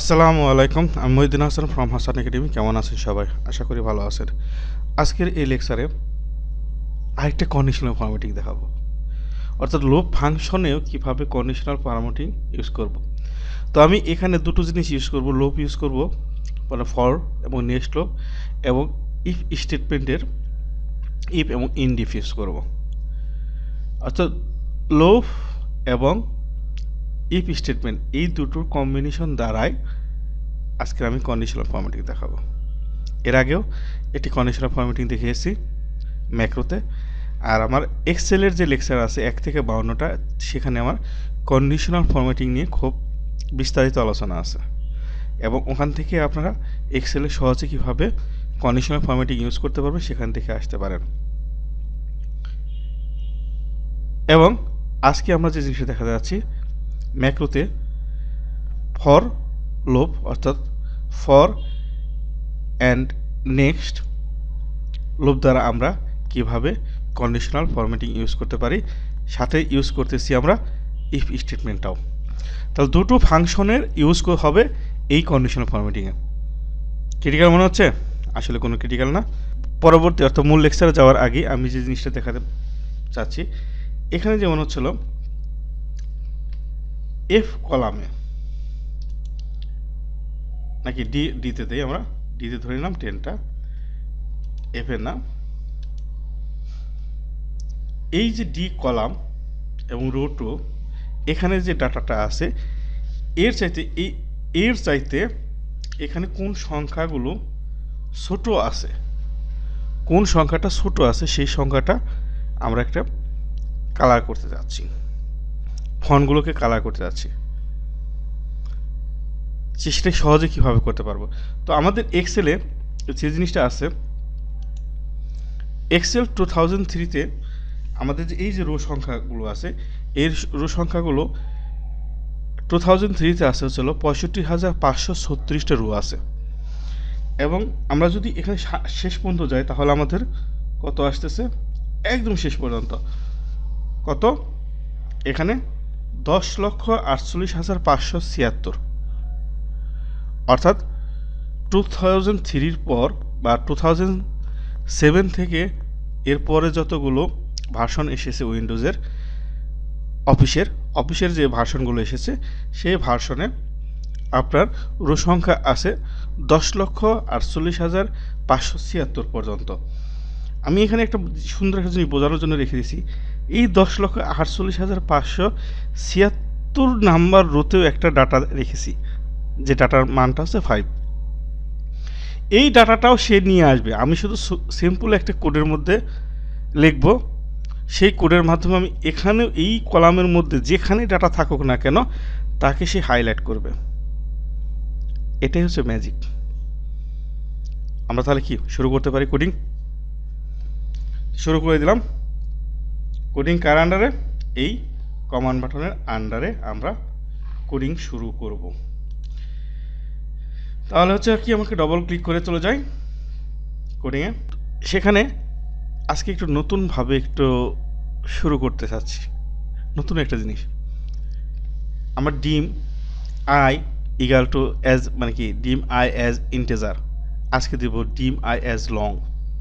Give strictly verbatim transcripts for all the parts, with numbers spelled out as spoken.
আসসালামু আলাইকুম। আমি মহিউদ্দিন হাসান ফ্রম হাসান একাডেমি। কেমন আছেন সবাই? আশা করি ভালো আছেন। আজকের এই লেকচারে আরেকটা কন্ডিশনাল ফরম্যাটিং দেখাবো, অর্থাৎ লুপ ফাংশনেও কীভাবে কন্ডিশনাল ফরম্যাটিং ইউজ করব। তো আমি এখানে দুটো জিনিস ইউজ করব, লুপ ইউজ করব মানে ফর এবং নেক্সট লুপ, এবং ইফ স্টেটমেন্টের ইফ এবং ইনডিফ ইউজ করব। অর্থাৎ লুপ এবং ইফ স্টেটমেন্ট এই দুটোর কম্বিনেশন দ্বারাই আজকে আমি কন্ডিশনাল ফরম্যাটিং দেখাবো। এর আগেও একটি কন্ডিশনাল ফরম্যাটিং দেখিয়েছি ম্যাক্রোতে, আর আমার এক্সেলের যে লেকচার আছে এক থেকে বাউন্নটা, সেখানে আমার কন্ডিশনাল ফরম্যাটিং নিয়ে খুব বিস্তারিত আলোচনা আছে, এবং ওখান থেকে আপনারা এক্সেলে সহজে কীভাবে কন্ডিশনাল ফরম্যাটিং ইউজ করতে পারবেন সেখান থেকে আসতে পারেন। এবং আজকে আমরা যে জিনিসটা দেখা যাচ্ছি ম্যাক্রোতে ফর লুপ অর্থাৎ ফর অ্যান্ড নেক্সট লুপ দ্বারা আমরা কিভাবে কন্ডিশনাল ফরম্যাটিং ইউজ করতে পারি, সাথে ইউজ করতেছি আমরা ইফ স্টেটমেন্টটাও। তাহলে দুটো ফাংশনের ইউজ হবে এই কন্ডিশনাল ফরম্যাটিংয়ে। ক্রিটিক্যাল মনে হচ্ছে? আসলে কোনো ক্রিটিক্যাল না। পরবর্তী অর্থাৎ মূল লেকচারে যাওয়ার আগে আমি যে জিনিসটা দেখাতে চাচ্ছি, এখানে যেমন হচ্ছিল এফ কলামে নাকি ডি ডিতে দেই, আমরা ডিতে ধরে নিলাম টেনটা, এফ এর নাম। এই যে ডি কলাম এবং রো টু, এখানে যে ডাটাটা আছে এর চাইতে এই এর চাইতে এখানে কোন সংখ্যাগুলো ছোট আছে, কোন সংখ্যাটা ছোট আছে সেই সংখ্যাটা আমরা একটা কালার করতে যাচ্ছি, ফন্টগুলোকে কালার করতে যাচ্ছি। সেটা সহজে কীভাবে করতে পারবো? তো আমাদের এক্সেলে যে জিনিসটা আছে, এক্সেল টু থাউজেন্ড থ্রিতে আমাদের যে এই যে রো সংখ্যাগুলো আছে, এর রো সংখ্যাগুলো টু থাউজেন্ড থ্রিতে আসে হচ্ছিল পঁয়ষট্টি হাজার পাঁচশো ছত্রিশটা রো আছে, এবং আমরা যদি এখানে শেষ পর্যন্ত যাই তাহলে আমাদের কত আসতেছে? একদম শেষ পর্যন্ত কত? এখানে দশ লক্ষ আটচল্লিশ হাজার পাঁচশো ছিয়াত্তর। অর্থাৎ টু থাউজেন্ড থ্রির পর বা টু থাউজেন্ড সেভেন থেকে এরপরে যতগুলো ভার্সন এসেছে উইন্ডোজের অফিসের অফিসের যে ভার্সনগুলো এসেছে, সেই ভার্সনে আপনার রো সংখ্যা আছে দশ লক্ষ আটচল্লিশ হাজার পাঁচশো ছিয়াত্তর পর্যন্ত। আমি এখানে একটা সুন্দর একটা জিনিস বোঝানোর জন্য রেখে দিয়েছি, এই দশ লক্ষ আটচল্লিশ হাজার পাঁচশো ছিয়াত্তর নাম্বার রোতেও একটা ডাটা রেখেছি, যে ডাটার মানটা হচ্ছে ফাইভ। এই ডাটাটাও সে নিয়ে আসবে, আমি শুধু সিম্পল একটা কোডের মধ্যে লিখব, সেই কোডের মাধ্যমে আমি এখানে এই কলামের মধ্যে যেখানে ডাটা থাকুক না কেন তাকে সে হাইলাইট করবে। এটাই হচ্ছে ম্যাজিক। আমরা তাহলে কি শুরু করতে পারি? কোডিং শুরু করে দিলাম। কোডিং কার আন্ডারে? এই কমান্ড বাটনের আন্ডারে আমরা কোডিং শুরু করব। তাহলে হচ্ছে কি, আমাকে ডবল ক্লিক করে চলে যাই কোডিংয়ে। সেখানে আজকে একটু নতুনভাবে একটু শুরু করতে চাচ্ছি, নতুন একটা জিনিস। আমরা ডিম আই ইগাল টু অ্যাজ মানে কি ডিম আই অ্যাজ ইন্টেজার, আজকে দেব ডিম আই অ্যাজ লং।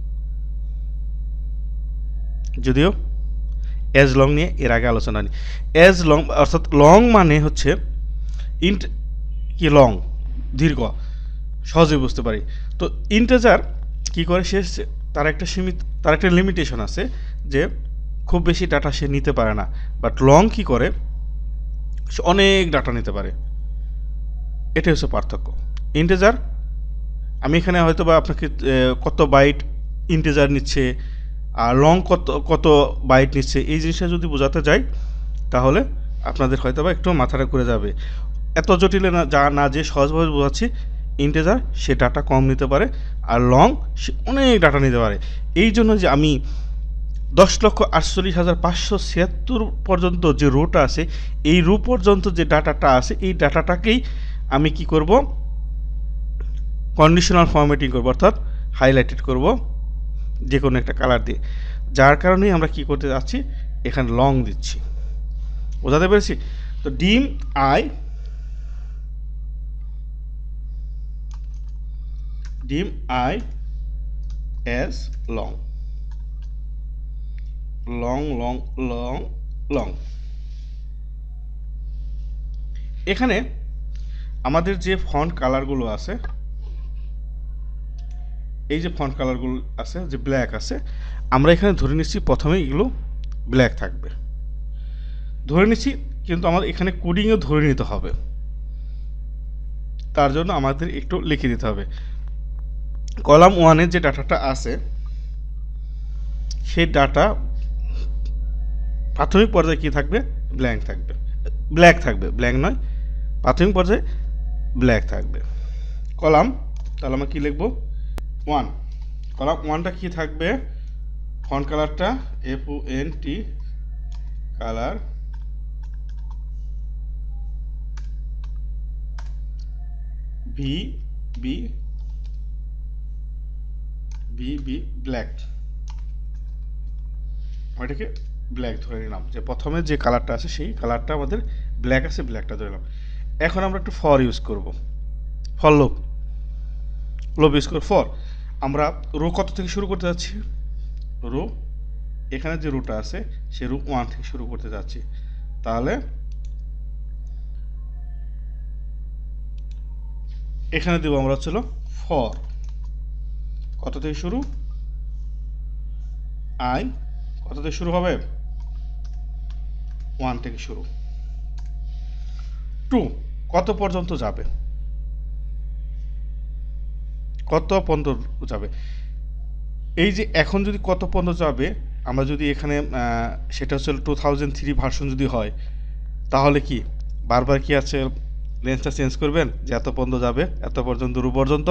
যদিও অ্যাজ লং নিয়ে এর আগে আলোচনা নেই। অ্যাজ লং অর্থাৎ লং মানে হচ্ছে ইন্ট কি লং, দীর্ঘ, সহজে বুঝতে পারি। তো ইন্টেজার কি করে, সে তার একটা সীমিত তার একটা লিমিটেশন আছে যে খুব বেশি ডাটা সে নিতে পারে না, বাট লং কি করে সে অনেক ডাটা নিতে পারে। এটাই হচ্ছে পার্থক্য। ইন্টেজার আমি এখানে হয়তো বা আপনাকে কত বাইট ইন্টেজার নিচ্ছে আর লং কত কত বাইট নিচ্ছে, এই জিনিসটা যদি বোঝাতে যাই তাহলে আপনাদের হয়তো বা একটু মাথাটা ঘুরে যাবে। এত জটিলে না যা না যে সহজভাবে বোঝাচ্ছি, ইন্টেজার সে ডাটা কম নিতে পারে আর লং সে অনেক ডাটা নিতে পারে। এই জন্য যে আমি দশ লক্ষ আটচল্লিশ হাজার পাঁচশো ছিয়াত্তর পর্যন্ত যে রোটা আছে, এই রো পর্যন্ত যে ডাটাটা আছে, এই ডাটাটাকেই আমি কি করব? কন্ডিশনাল ফরম্যাটিং করব, অর্থাৎ হাইলাইটেড করব যে কোনো একটা কালার দিয়ে। যার কারণেই আমরা কি করতে যাচ্ছি, এখানে লং দিচ্ছি। বোঝাতে পেরেছি? তো dim I dim I as long long long long long এখানে আমাদের যে ফন্ট কালারগুলো আছে, এই যে ফন্ট কালারগুলো আছে যে ব্ল্যাক আছে, আমরা এখানে ধরে নিচ্ছি প্রথমে এগুলো ব্ল্যাক থাকবে, ধরে নিচ্ছি। কিন্তু আমাদের এখানে কোডিংও ধরে নিতে হবে, তার জন্য আমাদের একটু লিখে দিতে হবে। কলাম ওয়ানের যে ডাটাটা আছে সেই ডাটা প্রাথমিক পর্যায়ে কি থাকবে, ব্ল্যাঙ্ক থাকবে, ব্ল্যাক থাকবে, ব্ল্যাঙ্ক নয়, প্রাথমিক পর্যায়ে ব্ল্যাক থাকবে। কলাম, তাহলে আমরা কি লিখব, ওয়ান। কলাম ওয়ানটা কি থাকবে, ফন্ট কালারটা F O N T color V B V B black, ওইটাকে ব্ল্যাক ধরে নিলাম, যে প্রথমে যে কালারটা আছে সেই কালারটা আমাদের ব্ল্যাক আছে, ব্ল্যাকটা ধরে নিলাম। এখন আমরা একটু ফর ইউজ করব, ফর লুপ, লুপ ইউজ করব। ফর আমরা রো কত থেকে শুরু করতে যাচ্ছি, রো এখানে যে রোটা আছে সে রো ওয়ান থেকে শুরু করতে যাচ্ছি, তাহলে এখানে দেবো আমরা হচ্ছিল ফর কত থেকে শুরু, আই কত থেকে শুরু হবে, ওয়ান থেকে শুরু, টু কত পর্যন্ত যাবে, কত পর্যন্ত যাবে। এই যে এখন যদি কত পর্যন্ত যাবে, আমরা যদি এখানে সেটা হচ্ছে টু থাউজেন্ড থ্রি ভার্সন যদি হয়, তাহলে কি বারবার কি আছে রেঞ্জটা চেঞ্জ করবেন, যে এত পর্যন্ত যাবে, এত পর্যন্ত রু পর্যন্ত।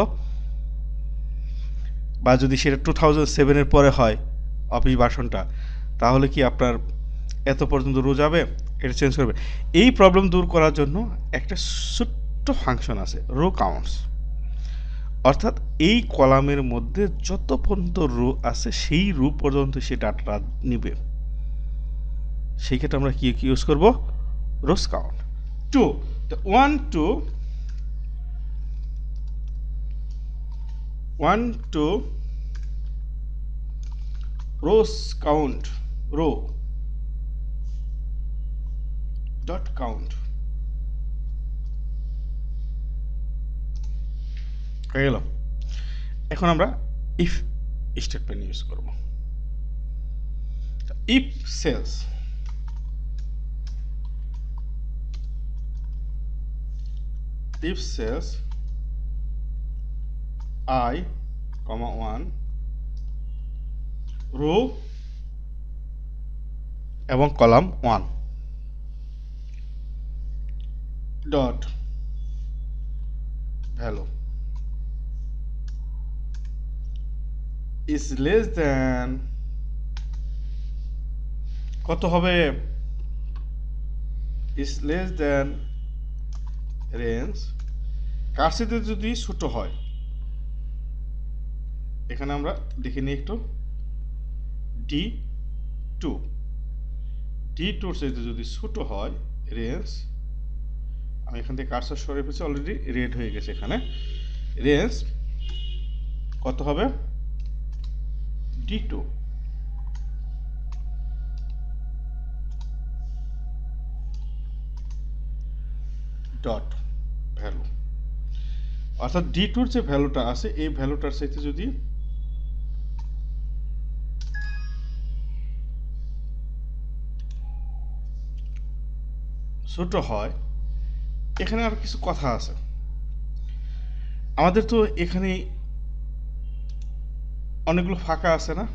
বা যদি সেটা টু থাউজেন্ড সেভেনের পরে হয় অফিস ভার্সনটা, তাহলে কি আপনার এত পর্যন্ত রো যাবে, এটা চেঞ্জ করবে। এই প্রবলেম দূর করার জন্য একটা ছোট্ট ফাংশন আছে, রো কাউন্টস, অর্থাৎ এই কলামের মধ্যে যত পর্যন্ত রো আছে সেই রো পর্যন্ত সে ডাটাটা নিবে। সেই ক্ষেত্রে আমরা কি কি ইউজ করব, rows count. Two one two one to rows count row dot count হয়ে গেল। এখন আমরা ইফ স্টেটমেন্ট ইউজ করব। If cells if cells I comma one row এবং column one dot value is less than কত হবে, is less than range কার সাথে যদি ছোট হয়, এখানে আমরা দেখে নিই একটু, ডি টু ডি টুর সাথে যদি ছোট হয় রেঞ্জ, আমি এখান থেকে কার্সার সরিয়ে ফেলছি, অলরেডি রেড হয়ে গেছে, এখানে রেঞ্জ কত হবে, ডি টু ডট ভ্যালু, অর্থাৎ ডি টুর যে ভ্যালুটা আছে এই ভ্যালুটার সাথে যদি ছোট হয়, এখানে আর কিছু কথা আছে। আমাদের তো এখানে অনেকগুলো ফাঁকা আছে না,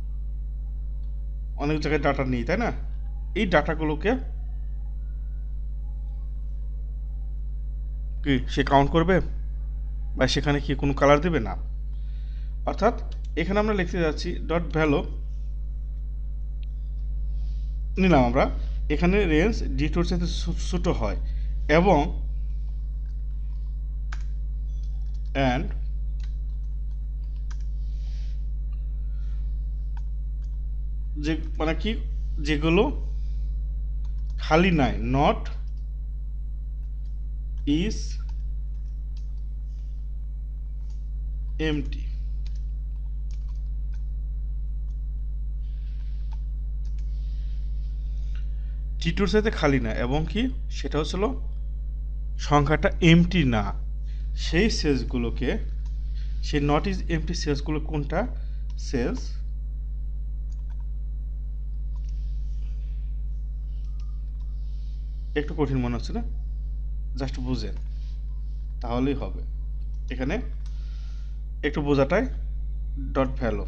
অনেক জায়গায় ডাটা নেই, তাই না? এই ডাটাগুলোকে কি সে কাউন্ট করবে, বা সেখানে কি কোনো কালার দেবে না। অর্থাৎ এখানে আমরা লিখতে যাচ্ছি ডট ভ্যালু নিলাম আমরা, এখানে রেঞ্জ ডি টুর সাথে ছোট হয় এবং অ্যান্ড যে মানে কি যেগুলো খালি নাই, নট ইজ এমটি। টি টুর সাথে খালি না, এবং কি সেটা হচ্ছিল সংখ্যাটা এমটি না, সেই সেলসগুলোকে, সেই নট ইজ এমটি সেলসগুলো কোনটা, সেলস একটু কঠিন মনে হচ্ছে না, জাস্ট বুঝেন তাহলেই হবে। এখানে একটু বোঝাটাই ডট ভ্যালু,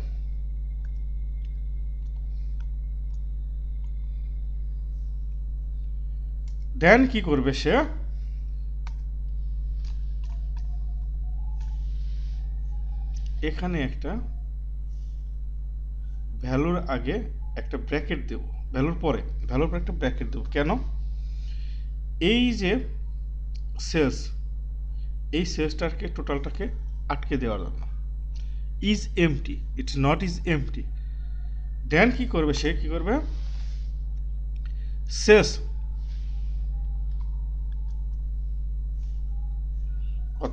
দেন কি করবে সে, এখানে একটা ভ্যালুর আগে একটা ব্র্যাকেট দেব, ভ্যালুর পরে ভ্যালুর পরে একটা ব্র্যাকেট দেব। কেন? এই যে সেলস, এই সেলসটাকে টোটালটাকে আটকে দেওয়ার জন্য। Is empty, it's not is empty. Then কি করবে সে, কি করবে, সেলস কত,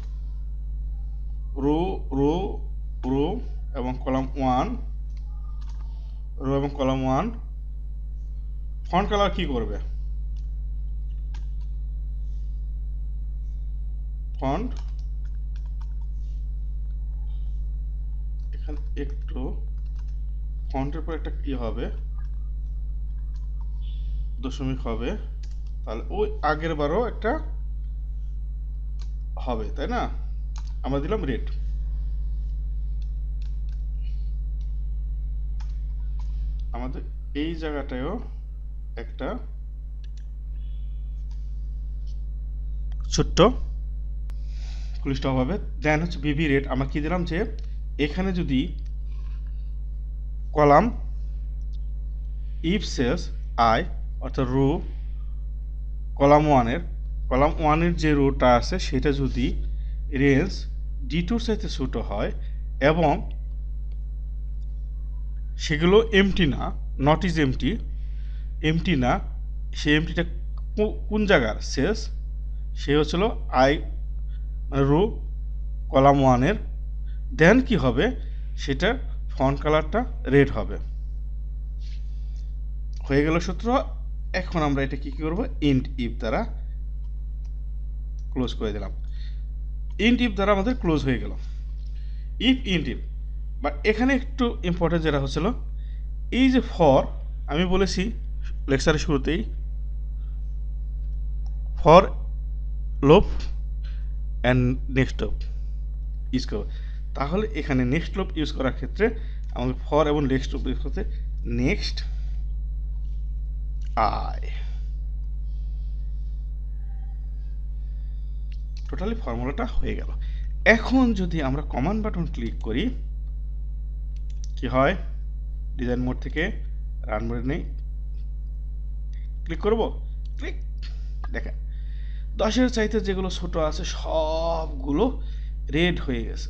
রো রো রো এবং কলাম ওয়ান, রো এবং কলাম ওয়ান, ফন্ট কালার কি করবে, ফন্ট এখানে একটু ফন্টের পর একটা কি হবে, দশমিক হবে, তাহলে ওই আগের বারও একটা হবে, তাই না? আমরা দিলাম রেড। আমাদের এই জায়গাটায়ও একটা ছোট্ট ফুল স্টপ হবে। দেন হচ্ছে বিবি রেড, আমরা কি দিলাম যে এখানে যদি কলাম ইফ সেলস আই, অর্থাৎ রো কলাম ওয়ানের, কলাম ওয়ানের যে রোটা আছে সেটা যদি রেঞ্জ ডি টুর সাথে ছোটো হয় এবং সেগুলো এমটি না, নট ইজ এমটি, এমটি না, সে এমটিটা কোন জায়গার সেলস, সে হচ্ছিল আই রো কলাম ওয়ানের, দেন কি হবে, সেটা ফন্ট কালারটা রেড হবে। হয়ে গেল সূত্র। এখন আমরা এটা কি করব, ইন্ট ইফ দ্বারা ক্লোজ করে দিলাম। ইন্ট ইফ দ্বারা আমাদের ক্লোজ হয়ে গেল। ইফ ইন্ট ইফ, বাট এখানে একটু ইম্পর্টেন্ট যেটা হচ্ছিল, এই যে ফর, আমি বলেছি লেকচারের শুরুতেই, for loop and next loop use করব। তাহলে এখানে নেক্সট লুপ ইউজ করার ক্ষেত্রে আমাদের ফর এবং নেক্সট লুপ ইউজ করতে, নেক্সট আই, টোটালি ফর্মুলাটা হয়ে গেল। এখন যদি আমরা কমান্ড বাটন ক্লিক করি কি হয়, ডিজাইন মোড থেকে রান মোডে নেই, ক্লিক করব, ক্লিক, দেখেন দশের চাইতে যেগুলো ছোট আছে সবগুলো রেড হয়ে গেছে,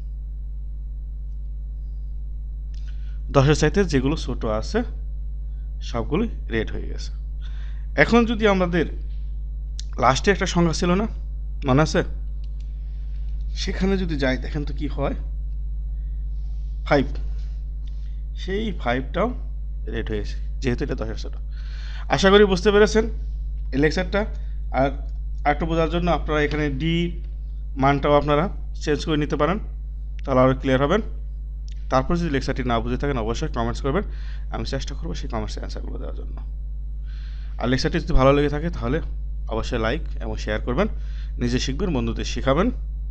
দশের চাইতে যেগুলো ছোট আছে সবগুলোই রেড হয়ে গেছে। এখন যদি আমাদের লাস্টে একটা সংখ্যা ছিল না, মনে আছে, সেখানে যদি যাই দেখেন তো কি হয়, ফাইভ, সেই ফাইভটাও রেড হয়েছে যেহেতু এটা দশের ছোট। আশা করি বুঝতে পেরেছেন এই লেকচারটা। আর একটু বোঝার জন্য আপনারা এখানে ডি মানটাও আপনারা চেঞ্জ করে নিতে পারেন, তাহলে আরও ক্লিয়ার হবেন। তারপর যদি লেকচারটি না বুঝে থাকেন অবশ্যই কমেন্টস করবেন, আমি চেষ্টা করবো সেই কমেন্টসের অ্যান্সারগুলো দেওয়ার জন্য। আর লেকচারটি যদি ভালো লেগে থাকে তাহলে অবশ্যই লাইক এবং শেয়ার করবেন, নিজে শিখবেন, বন্ধুদের শেখাবেন।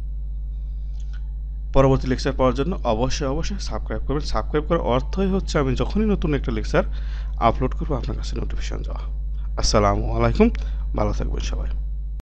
পরবর্তী লেকচার পাওয়ার জন্য অবশ্যই অবশ্যই সাবস্ক্রাইব করবেন। সাবস্ক্রাইব করার অর্থই হচ্ছে আমি যখনই নতুন একটা লেকচার আপলোড করবো আপনার কাছে নোটিফিকেশন যাওয়া। আসসালামু আলাইকুম, ভালো থাকবেন সবাই।